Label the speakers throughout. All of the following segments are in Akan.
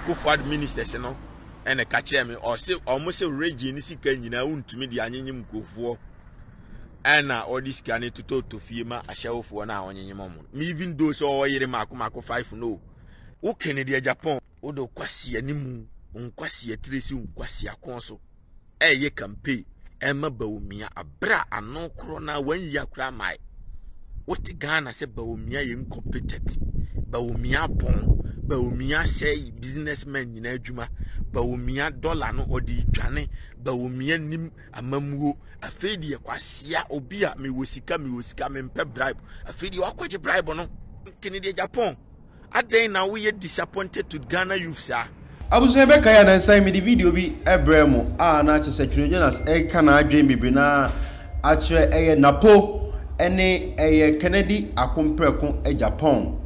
Speaker 1: Kufuor ministers no and a catcher me or say almost a region is can you know to me the anyim Kufuor and all this can to Fima a show for now on your mom. Me even those all year Marco 5 no. O Kennedy Japan, Odo Kwasi animu, Unkwasi a Tracy, Unkwasi a consul. Ye can pay Emma Baumia a bra and no crona when ya cry my. What the Ghana said Baumia incompetent. Baumia bon, Baumia say businessmen in Ejuma, Baumia dollar no odi jane, Baumia nim a mamu, a fedi a quasia obia me wusika me pep bribe, a fedi aquatic bribe no Kennedy Japan. At day now we are disappointed to Ghana youth, sir.
Speaker 2: I was never kind and say me the video be Ebremo, not to say Jonas, a cana dream be na actually a napo, any a Kennedy a compare a Japan.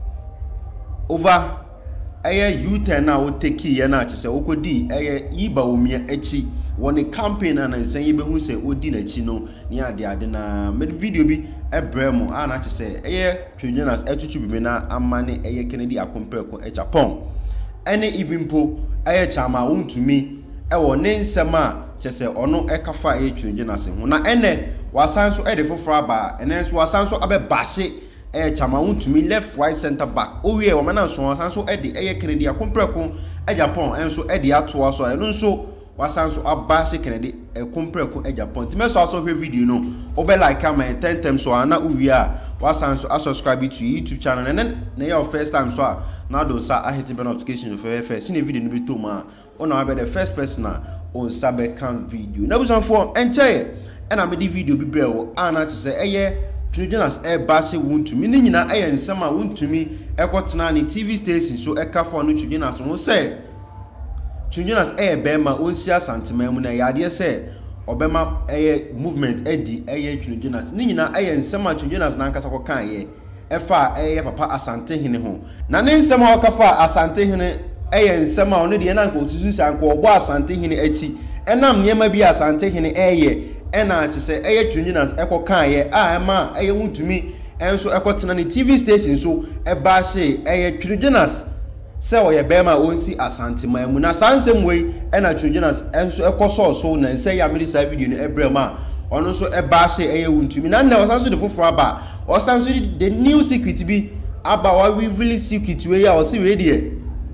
Speaker 2: Over a U-turn now take key and I say, Okodi, a Iba Umia Echi, one a campaign and say, who say, Odina Chino, near the Adena, made video be Ebremo, and I say, a Jonas, a Chubimena, and money a Kennedy a compare a Japan. Any even po a chama won to me, a one name sama, chese or no ekafa a Jonas. Na ene was so edifo fraba, and then was so abe bashi. Chama won to me left right center back. Oh yeah, woman so Eddie a Kennedy a compreko a Japan and so Eddie atwa so and so was so abashi Kennedy a compreko a Japan. Times also video no. Obe like comment 10 times so ana uya was so subscribe to YouTube channel and then na your first time so now do sa I hit the notification for first see video no be to ma on be the first person on sabe can video. Na busan for enche and I made the video be bro ana to say Jonas bashi won to me nyina nsema won to me ekotena ni TV station so ekafo no Jonas won say Jonas bema onsi asantema mu na yade say obema movement edi Jonas nyina nsema Jonas na nkasa kokan ye efa papa asante hene ho na ne nsema okafa asante hene nsema ono de na nka otusu sanka ogbo asante hene achi enam niema bi asante hene ena chise Jonas ekokan ye ema wuntumi enso ekotena ni TV station so bashi Jonas se oye bema onsi asante mamu na sansem we ena Jonas enso ekoso so na nse ya medisa video ni ebrema ono so bashi wuntumi na na osanso de foforo aba osanso the new secret bi aba wa really secret we ya o si we de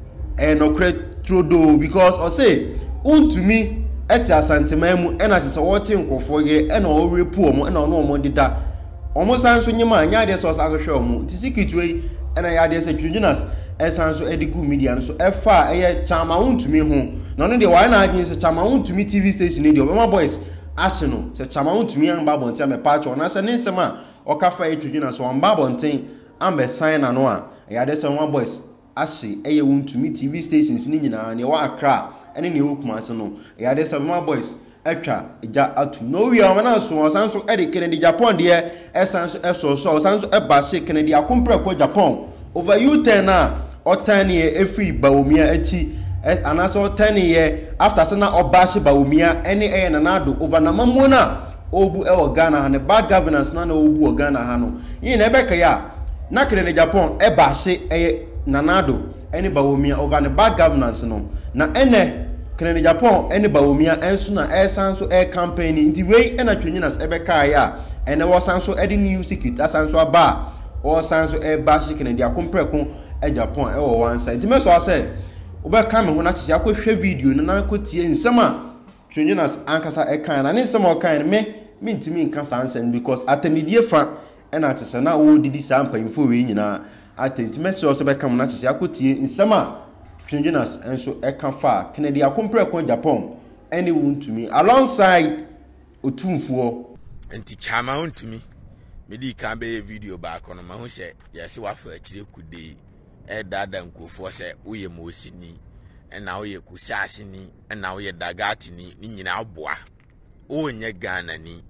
Speaker 2: no trodo because o say wuntumi eti asantema mu ena chese wote nkofo yire ena o repu omo ena ono omo dida omo sanso nyima anya de so asahwe omo tisikitwe ena ya de se Jonas esanso edigu media so efa chama wuntumi ho na no de wa na agin se chama wuntumi TV station de obema boys aseno se chama wuntumi amba bonten me patch na se ne nsema okafa Jonas o mba bonten ambe sign na no a ya de se one boys ashe wuntumi TV stations ni nyina ne wa Accra ene ne okuma no ya de some boys etwa ja atu no we amana so sanso e de Kennedy Japan de sanso sanso e ba she Kennedy akompre ko Japan over U10 na otani e free Baumia achi anaso otani ye after sana obashi Baumia ene na nado over na mamona obu e Ghana ha ne bad governance na obu Ghana ha no yin na ebeka ya na Kennedy Japan e ba she nanado ene Baumia over ne bad governance no na ene Kennedy Japan ene Baumia enso na sanso campaign nti we ena Jonas ebeka ya ene wo sanso edi new secret asanso aba o sanso bashi Kennedy akompreko Japan wo one side nti me so ase obeka me ho na chisi akohwe video na kotie nsema Jonas ankasa kan na ne nsema o kan me ntimi nka sansen because atamidie fa ena chese na wo didi sampanfo we nyina atenti me so beka me na chisi akotie nsema Jonas enso ekafa Kennedy akompreko Japan any want to me alongside otumfuo
Speaker 1: enti chama want to me medi kan be video back on ma ho se yes wa fa akire kude dada nkofo se woye mosini na woye kusase ni na woye dagati ni nyina aboa onye Ghana ni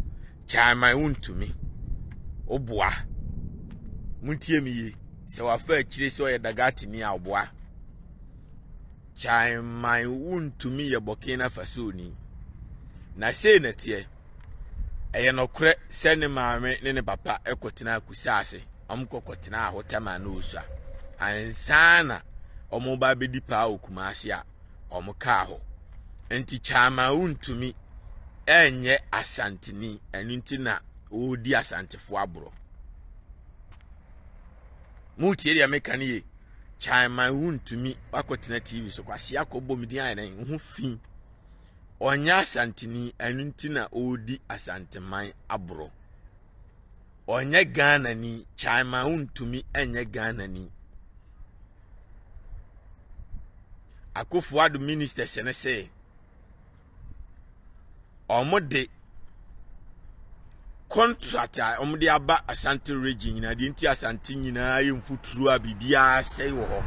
Speaker 1: chama want to me oboa muntie mi se wa fa akire se woye dagati ni aboa chai my wound to me Burkina Faso ni na say na tie no kre se ne maame ne papa ekotena kusase amkokotena hotama no usua ansana omo ba be di pa Kumasi a omo ka ho enti chama untumi enye asantini enu nti na odi asantefo abro mutie dia mekane ye chama untumi wakotena TV so kwase akobo midi ayen hu fi onya asantini enu nti na odi asanteman abro onye Ghana ni chama untumi enye Ghana ni Akufo-Addo minister sene say omode contract omode aba Asante region na de nti Asante nyina yemfuturu a bibia sei wo ho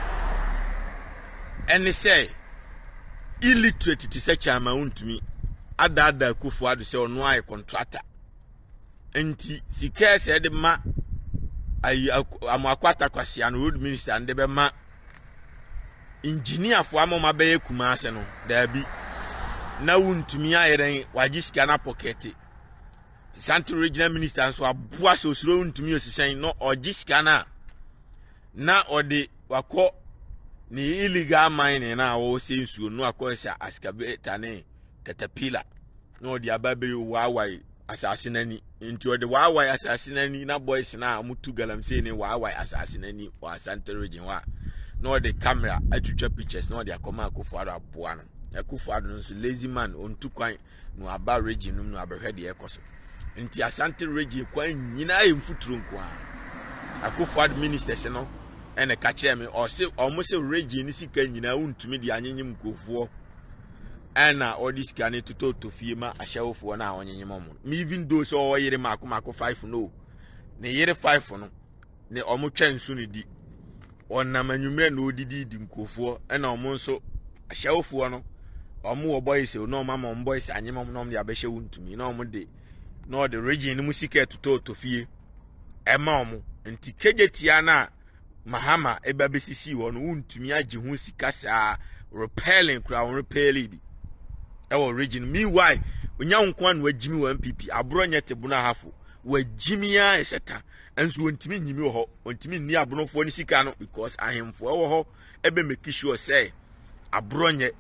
Speaker 1: ene say illiterate ti se chama untumi ada Akufo-Addo say ono ay contractor enti sika se de ma ayi amakwata kwase an road minister ande be ma engineer fo amoma be Kumasi no da bi na wuntumi ayeren wagisika na pocket Asante regional minister so aboa so suro wuntumi osisen no ogisika na ode wako ni illegal mining na wo sensuo no akosa excavator ne caterpillar no ode ababe wawai assassinani into ode wawai assassinani na boys na mutu galamse ne wawai assassinani wa Asante region wa no the camera atwitwa pictures no the akoma Akufo-Addo aboa no Akufo-Addo no so lazy man on tu kwan no aba region no abehwe de ekoso nti Asante region kwan nyina emfuturu nko Akufo-Addo ministers no ene ka kire me o se omo se region ni sika nyina untumi de anyenyem nkofo ena odi sika ne toto fie ma ahyawofo na onyenyem mo me even though so o yire ma akoma 5 no ne yire 5 no ne omo twansu ne di ona manwumre na odidi di nkofo ena omo nso ahyawofo no omo wo boys no mama boys anyemom no de abehye wuntumi na omo de no the region ni musika toto fie ema omo nti kejetia na mahama ebabesisi wo no wuntumi age hu sika saa repelling kra on repelling bi ewo region meanwhile onya nko na wagimi wa MPP abro nyete buna hafo wagimi ya eseta enso ontimi nyimi ho ontimi ni abonofo ni sika no because ahemfo wo ho ebe make sure say abronye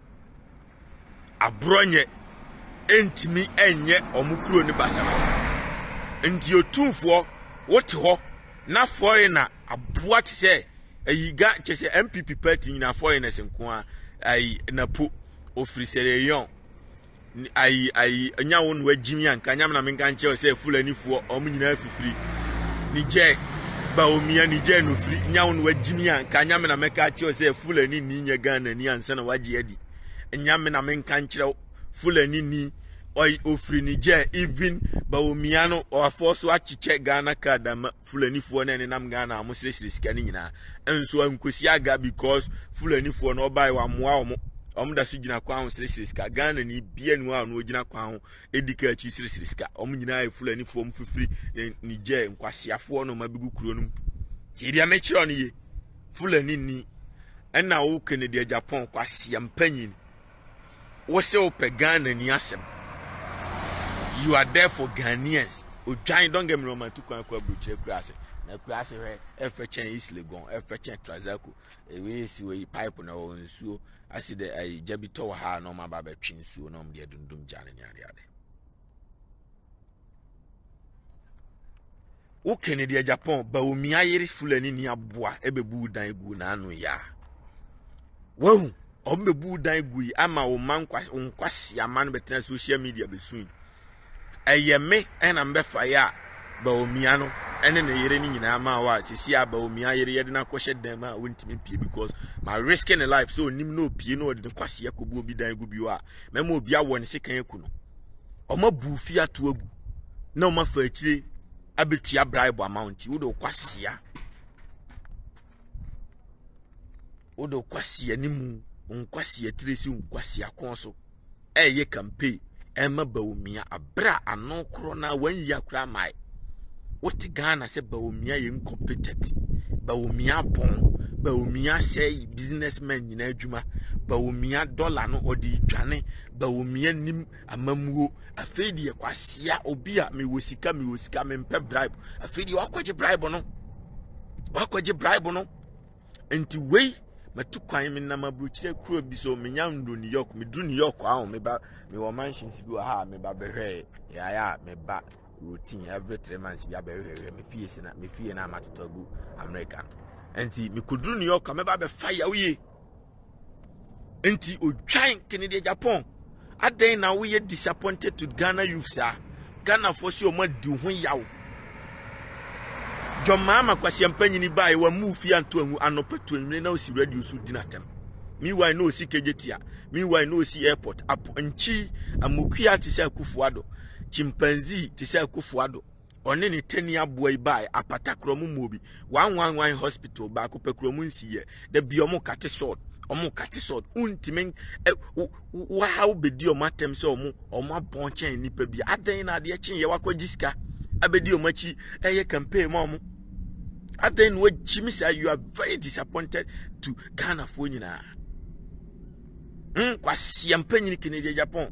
Speaker 1: entimi enye omukuro ni basabasa enti otumfo wote ho na foreigner aboa tse ayiga tse MPP party na foreigners nko a ai napo ofiri Sierra ai nyawo no wagimi anka nyam na menka nche say fulani fo omnyina afifiri Niger baomia Niger no firi nyawo no wagimi anka nyam na meka che say fulani ni nya Ghana ni ansa na wagi adi nyam na menka nche fulani ni oi ofiri Niger even baomia no o afoso achiche Ghana kadama fulani fo na nam Ghana amosresire sika ni nyina enso ankosi aga because fulani fo no bai wa moa omda su gina kwa ho sirisiska Ghana ni bia nu a no gina kwa ho edika chi sirisiska nyina e fulani fo mfifiri Niger nkwasiafo no mabigu kuro no ti dia me kire no ye fulani ni ena wo Kennedy Japan kwasia mpanyin wo se wo pe Ghana ni asem you are there for Ghanaians odwan don't get me wrong to kwa buchire kurase na kurase he efechen East Legon efechen Trazako ewe si we pipe na wo nsuo aside ai jabito wa ha no ma baba twinsuo no mde dundum jane ni ade o Kennedy Japan ba omi ayere fulani ni aboa ebebu dan gu na anu ya wahu ombebu dan gu ama o mankwa nkwasi aman betena social media besun eyeme ena mbefa ya ba omi ano ene na yere ni nyina ma wa sisi aba omi ayere yede na kwhye dan ma wontimi pie because my risk in life so nim no pie no de kwase yakobu obi dan gu bi wa mema obi awo ne sekan eku no oma bufi ato agu na oma fa akire abetua bribe amount wo do kwase ya wo do kwase animu nkwase atiresi nkwase akonso eye campaign ema ba omi abra ano kro na wan ya kra mai what Ghana say baomia ye incompetent baomia bon baomia say businessman nyina adwuma baomia dollar no odi dwane baomia nim amamuo afedi ye kwasea obi a me wosika me mpe bribe afedi wakwaje bribe no enti wei matu kwan me na mabruchire kuro bi so me nyando New York me du New York a me ba me wo mansions bi wa ha me ba behwe ya me ba routine every 3 months bi abehwe me fie na amatotogu American enti me kudru New York me ba be fire uye enti odwan Kennedy Japan aden na we disappointed to Ghana youth sir Ghana for si o ma di ho yawo John Mama kwasi ampanyini bai wa move anto anu anopetu enwene na osi radio so dinatem meanwhile no osi kejetia meanwhile no osi airport apo nchi amokuya ti se Akufuado chimpanzee ti se Akufuado one ni tani aboa bai apata kromu mobi 111 hospital ba ko pekromu nsiye da bi omo kate sword untimen wa bedi omatem se omo abonchen nipa bi adan na de chen ye wakwagiska abedi omachi eye campaign mo adan wo chimi say you are very disappointed to Ghana for nyina kwasi ampanyini Kennedy Japan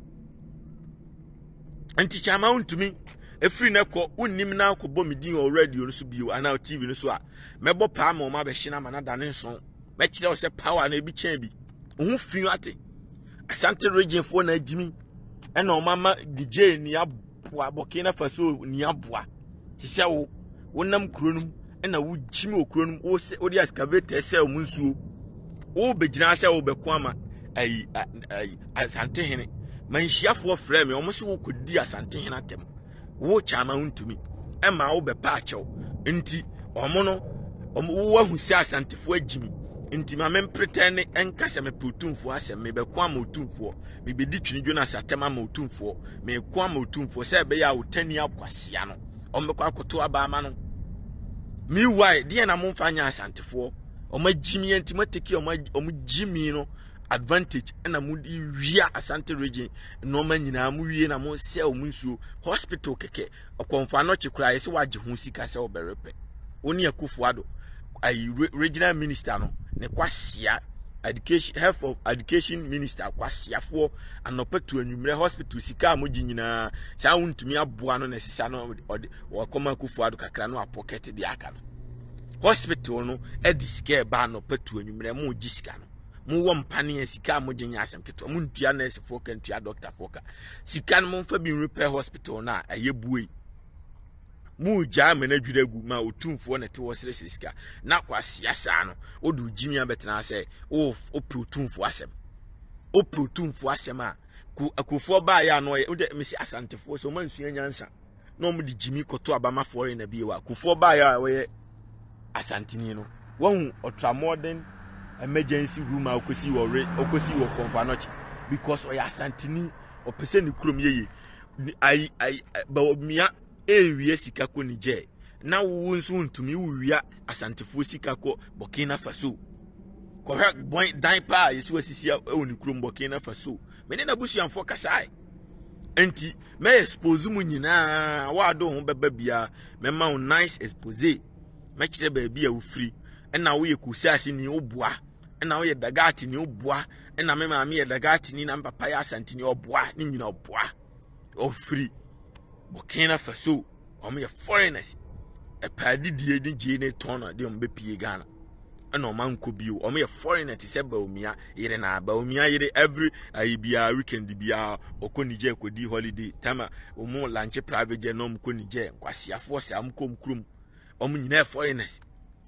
Speaker 1: anti chama untumi efri na ko unnim na ko bomidin already on so bio ana TV no so a mebo pa ma o ma be hina ma na dane nson me kire o se power na ebi chen bi ohun fin ate Asante region for na ajimi e na o mama DJ ni aboa Burkina Faso ni aboa ti se wo wonam kronum e na wo jimi okronum wo se odi excavator se o munsuo wo begina se wo beko ama ai Asante hene manhyiafo frame o mo se wo kodi Asante hene atem wo chama untumi e ma wo be pa achew nti omo no wo hu se Asantefo ajimi nti ma me pretend enka se me putumfo asem me be kwa ma otumfo me be di twini dwona satema ma otumfo me kwa ma otumfo se be ya wotani akwasea no ombe kwa akoto aba ama no mi why de na mo mfa nya Asantefo omagimi enti mateki omagimi no advantage na mu wia Asante region no ma nyina mu wie na mo se o munsuo hospital keke okonfa no chekura yesi waje ho sika se oberepe oni Akufuado ai regional minister no ne kwasia education health of education minister kwasia for anopetu anwumre hospital sika amoji nyina sa wuntumi aboa no na sisa no wakoma Akufuado kakra no pocket di aka no hospital no edisike ba anopetu anwumre mo gisika no mu wo mpane sika amoji nya asem keto mu ntua nurse foka ntua doctor foka sika no mo mfa bi repair hospital na ayebuwe mu jama na dwiragu ma otumfo na te wo sika na kwa siasa no odu jimi abetena se o otumfo asem a Akufo ba ya no o de mesi Asantefo so man sua nyansa no mu di jimi koto abama foreign na bi wa Akufo ba ya we Asantini no won ultra modern emergency room okosi wo Konfanochi because o ya Asantini o pese ni krom yeye ai ba omia ewie sika ko Niger na wo nso ntumi wia Asantefo sika ko Burkina Faso ko ha boy dan pa yesi wasisi oni krom Burkina Faso mene na busuanfo kasai enti me expose mu nyina wa do ho beba bia me ma nice expose me kire ba bia wo free na wo ye kusasi ni oboa na wo ye dagati ni oboa na me ma me ye dagati ni na papa ya Asantini oboa ni nyina oboa o free Burkina Faso omo ye foreigners e padi die ni je ne tona de ombe pie Ghana na oman ko bio omo ye foreigners se ba omia yire na ba omia yire every bia weekend bia okonije kodi holiday tama omo lanche private jet no mo konije kwasia force am kom krum omo nyina foreigners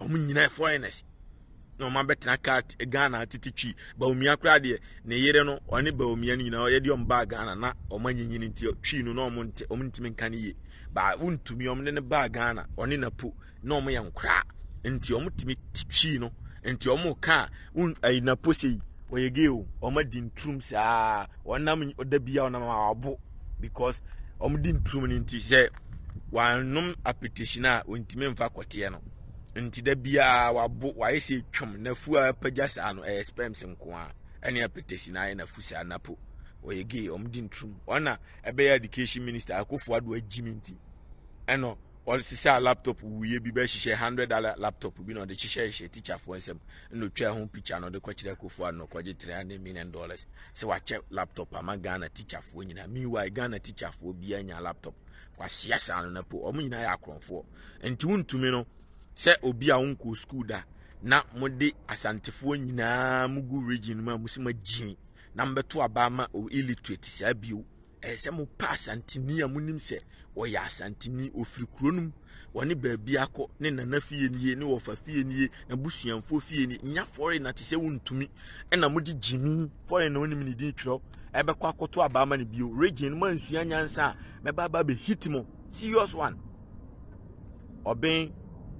Speaker 1: no ma betena ka Ghana tititwi ba omia kra de ne yire no one ba omia nyina ye de omba Ghana na omanyinyi nti twi no no ntimi nka ne ye ba untumi omne ne ba Ghana one na po na omo ye nkra nti omtimi titwi no nti omo ka na po sei oyegeo omadin trum sa onam odabia onam abo because omdin trum nti se wanum appetition a ontimi mfa kote no nti da bia wabo wayese twom na fu a pagasa no spams nko a ene appetition na na fu sa napo oyege omdin trum ona ebe education minister Akufuado ajimi nti eno all sisa laptop wuye bi be hihye $100 laptop bi no de hihye teacher for nsem no twa ho picture no de kwakire Akufuado no kwaje $300 million se wache laptop ama Ghana teacher for nyina meanwhile Ghana teacher for bi anya laptop kwa siasa no napo omo nyina ya akronfo nti wuntumi no se obi a wonko school da na mode asantefoɔ nyinaa mugu region mu a musima jimi na mbeto abama o illiterate saa bio se mo pa asanteni a munim se o ya asanteni ofiri kuronum woni baabi akọ ne nana fie nie ne wofa fie nie na busuanfo fie nie nya foreign na te se wontumi na mode jimi foreign na onim ne din twiro ebekọ akoto abama ne bio region ma nsua nyansa me baba be hit mo serious one Obin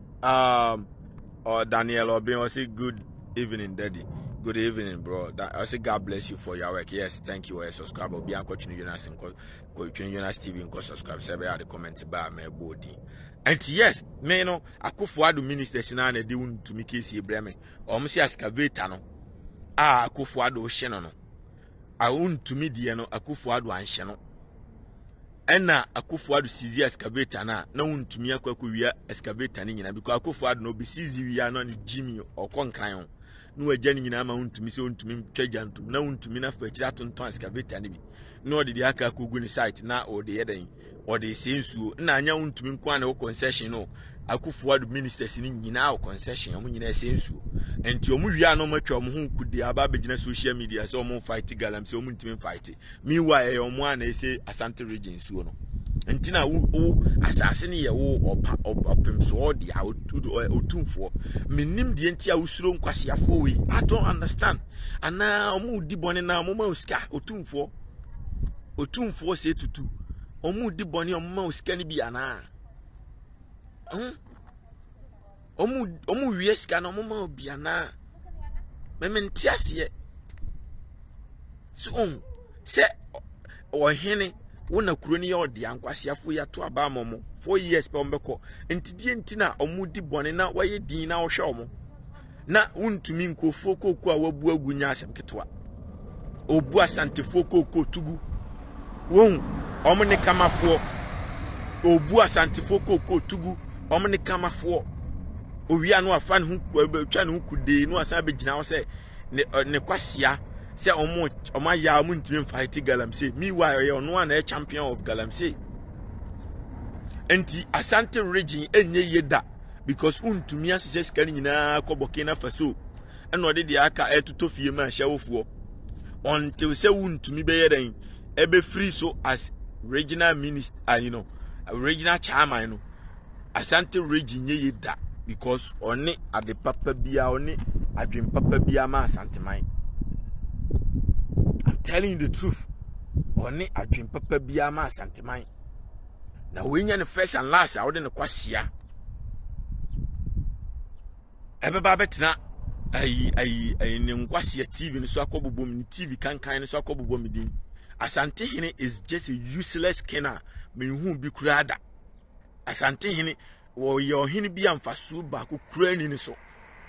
Speaker 1: or Daniel Obin will say good evening daddy. Good evening, bro. I say God bless you for your work. Yes, thank you. Subscribe. Be on continue Jonas and continue Jonas TV and subscribe. Say the comment about my body. And yes, me no Akufo-Addo ministers na na de won to me case Ibrahim. O mo say excavator no. Akufo-Addo hye no no. A won to me de no Akufo-Addo anhye no. Ena Akufo-Addo sizi excavator na wontumi akwakwia excavator ni nyina because Akufo-Addo no be sizi wia no ni Jimmy okonkran ho no wagya ni nyina ma wontumi se wontumi twajantum na wontumi na fa kira tonton excavator ni bi no de aka akogu ni site na o de yedan o de sensuo na anya wontumi nko na wo concession no Akufo-Addo ministers ni nyina o concession am nyina sensuo enti omu wia no matwa omu hu kudi aba begina social media so omu fight galam so omu ntimi fight meanwhile omu ana say Asante region suo no enti na wo asase ne ye wo opem so de a otumfo menim de enti a usuro nkwasiafo we I don't understand ana omu di bone na omu ma uska otumfo se tutu omu di bone omu ma uska ni bi ana omu wieska na mama obiana mementi ase so se ohene wona kuroni ya odi ankwasiafo ya to aba momo 4 years pe ombeko entidie ntina omudi bone na waye din na ohwe omo na untumi nkofo koku a wabu agunya asem ketwa obu asantefo koku tugu won omo ne kamafo obu asantefo koku tugu omo ne kamafo owia no afa ne hu twa ne hu kude no asa begina wo se ne kwasia se omo ya omo ntimi fight galamsey meanwhile ye ono na champion of galamsey enti Asante region enye yeda because untumi asese skani nyina ko Burkina Faso eno ode de aka etuto fie ma hyawofuo until se untumi be yeden ebe free so as regional minister regional chairman no Asante region ye yeda because oni ade papa bia oni adwen papa bia ma Asante man. I'm telling you the truth. Oni adwen papa bia ma Asante man. Na wenya ne first and last I wouldn't kwasia. Ebeba betina ai ne nkwasia TV ni so akobobom ni TV kankan ni so akobobom din. Asante hene is just a useless kenna me hu bi kurada. Asante hene wo yo hene bi amfaso ba ko kurani ni so.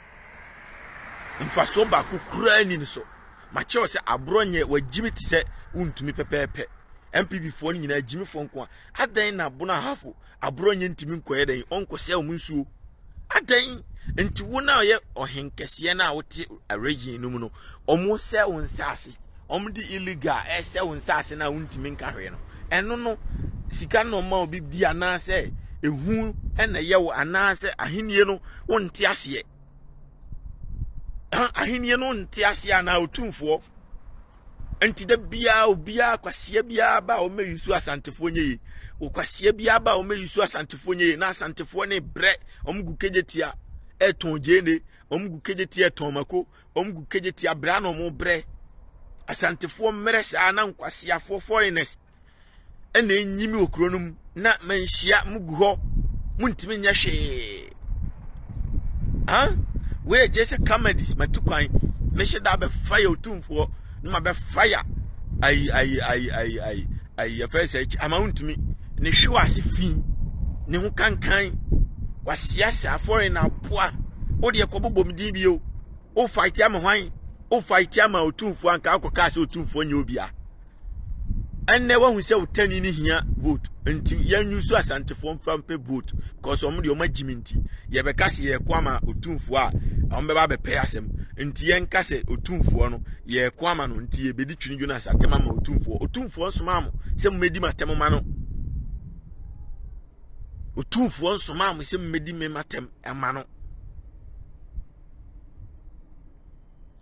Speaker 1: Mfaso ba ko kurani ni so. Mache wo se abronye wagimi ti se untumi pepepe. MPB fo ni nyina jimi fo nko adan na bona hafo abronye ntimi nkoye den onko se o munsuo adan enti wo na ye ohenkese na wote region no mu no omo se wonsase omo di illegal se wonsase na untimi nkahwe no eno no sika no ma obi di ana se ehu na ye wo ana se ahenie no wonte ase ahenie no nte ase ana otumfo enti da bia obia kwasia bia ba o meyusu asantefo nyeye o kwasia bia ba o meyusu asantefo nyeye na asantefo ne bre omgu kejetia eton jene omgu kejetia eton mako omgu kejetia bra no mo bre asantefo mmeresa na nkwasia fo foreigners ena enyimi okronum na manhia mugu ho muntimi nya hwe we just comedies matukwan meshe da be fire otumfo no be fire I first amount me ne hwe ase fi ne hu kankan wasiasa foreign apoa o de ekobobom din bio o fight am hwan o fight am otumfo anka akoka se otumfo nya obia enne wa hu se utani ni hia vote nti yanyu asantefo mfampe vote because omo de o magiminti ye be kase ye kwama otumfo a omo be ba be pay asem nti yen kase otumfo no ye kwama no nti ye bedi twini Jonas atema ma otumfo nsoma mo se mmedi matem ma no otumfo nsoma mo se mmedi me matem ema no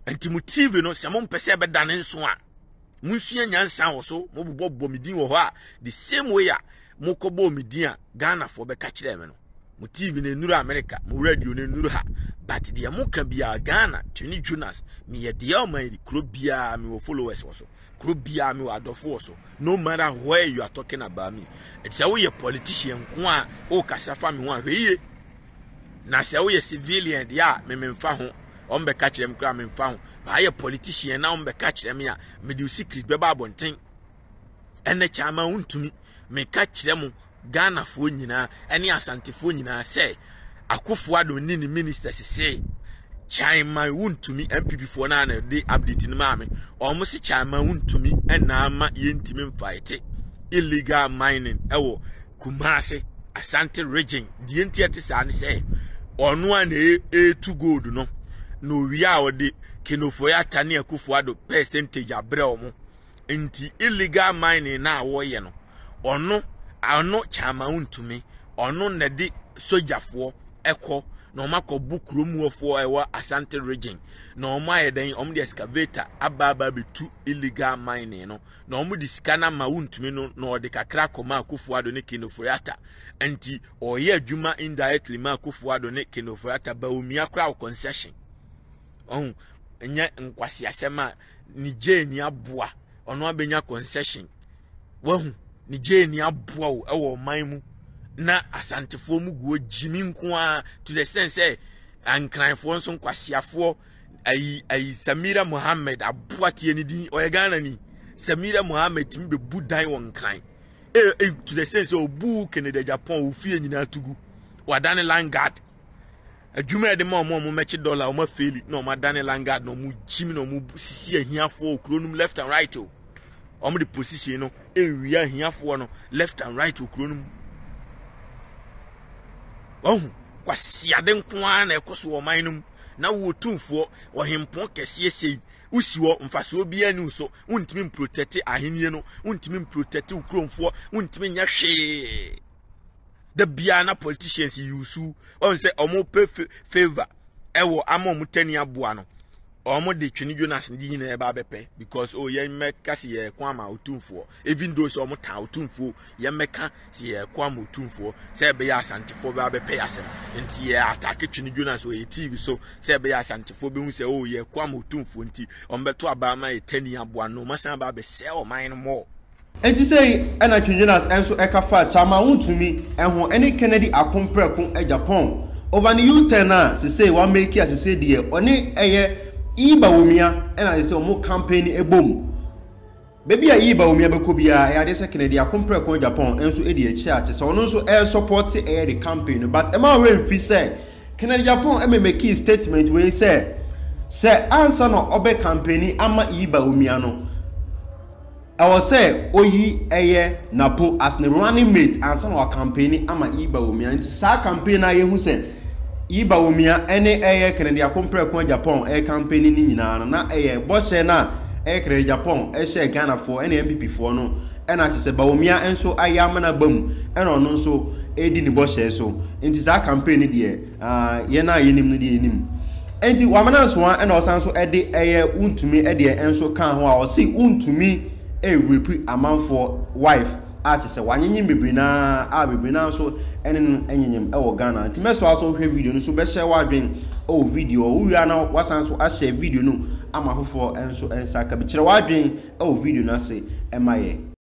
Speaker 1: enti mu TV no se mo mpese be dane nso a munsua nyansa wo so mo bobbo medin wo ho a the same way a mo kobo medin a Ghana fo be ka kire me no mu TV na enuru America mu radio na enuru ha but de mo ka bia Ghana Twini Jonas me ye de o man kro bia me wo followers wo so kro bia me wo adofo wo so no matter where you are talking about me it's a we politician ko a o kasa fa me ho a hweye na se we civilian dia me mfa ho on be ka kire me kra me mfa ho ba ye politician na on be ka kire me a me di secret be ba bonten ene chama untumi me ka kire mo Ghana fo nyina ene asante fo nyina se Akufo-Addo ni ministers say Chima wuntumi MPP fo na na de update ni ma me omo se Chima wuntumi ena ama yentimi mfight illegal mining ewo Kumasi Asante region die ntiate sa ne say ono a na e2 gold no no wi a ode Kenofo-Yatta ne Akufo-Addo percentage abre omo nti illegal mining na awoye no ono Chima wuntumi ono na de sojafo eko no mako bukromuofo ewa Asante region no ma yeden om de excavator ababa betu illegal mining no om de skana ma wuntumi no de kakra koma Akufo-Addo ne Kenofo-Yatta anti oye adwuma indirectly ma Akufo-Addo ne Kenofo-Yatta ba omia kra concession enya nkwasi asema ni je ni aboa ono abenya concession wahu ni je ni aboa ewo manmu na asantefo mu go jimi nko to the sense say ankranfo nso nkwasiafo ayi Samira Mohammed aboatie ni din Ghana ni Samira Mohammed timbe budan won kran to the sense obu Canada Japan ofie nyina tugu wadane Langard adwuma de ma mo mechi dollar o ma feli na o ma dane Langard no mu jimi no mu sisi ahiafo okronum left and right o mo the position no wi ahiafo no left and right okronum kwasi ade nko a na ekoso wo manum na wo tumfo wo hempon kese sei usiwo mfaso obi ani so untimi protect ahenie no untimi protect ukromfo untimi nya hwe the biana politicians yusu on say omo pay favor ewo amo mutani aboa no omo de Twini Jonas ndi nyina eba bepe because ye meka si ye kwa ma otumfo even though so omo ta otumfo ye meka si ye kwa ma otumfo say be ya asantefo be bepe asem nti ye attack Twini Jonas o ye TV so say be ya asantefo be hu say ye kwa ma otumfo nti ombeto aba ma ye tani aboa no masan ba be sell mine more
Speaker 2: enti say ana Twini Jonas enso ekafa Chama wuntumi enho ene Kennedy akompreko e Japan over the U10 na say one make as say there oni eye Iba Wumia and I say more campaign ebom. Baby Iba Wumia Bekobia, I just Kennedy akompreko Japan and so Eddie church so no so air support the campaign but Emma Rain fi say Kennedy Japan make key statement where say answer no obe campaign ama Iba Wumia no I was say oyi eye napo as the running mate answer no campaign ama Iba Wumia nti sa campaign na ye hu say Iba Wumia ene eye Kennedy akompreko Japan campaign ni nyina na eye bose na Kennedy Japan she Ghana for ene MPP for no ena chese ba Wumia enso ayama na bam ena ono nso edi ni bose so nti sa campaign de ye na yenim no de yenim enti wamana so ena osan so ede eye untumi ede enso kan ho a o si untumi repeat amanfo wife chese wanyenyi bebrina so enen enyenyem e wo Ghana nti meso aso hwe video no so be share wadwen o video wo wia na wasan so a share video no ama hofo enso ensa ka be kire wadwen o video no ase emaye